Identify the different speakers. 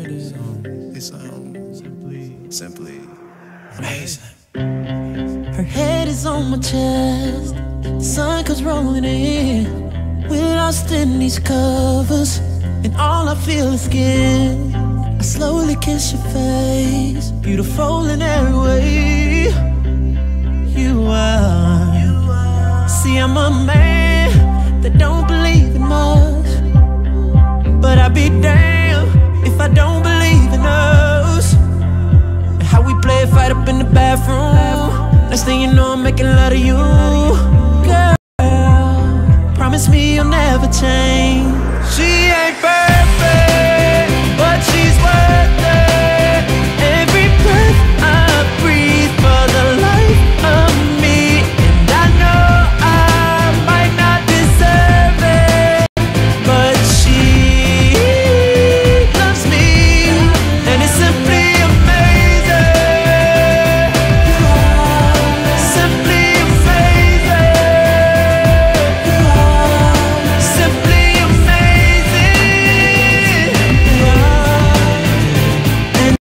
Speaker 1: It's simply amazing.
Speaker 2: Her head is on my chest, the sun comes rolling in. We're lost in these covers, and all I feel is skin. I slowly kiss your face, beautiful in every way. You are. See, I'm a man that don't believe in much, but I'd be damned if I don't believe in us. And how we play a fight up in the bathroom, next thing you know I'm making love to you. Girl, promise me you'll never change. She ain't bad.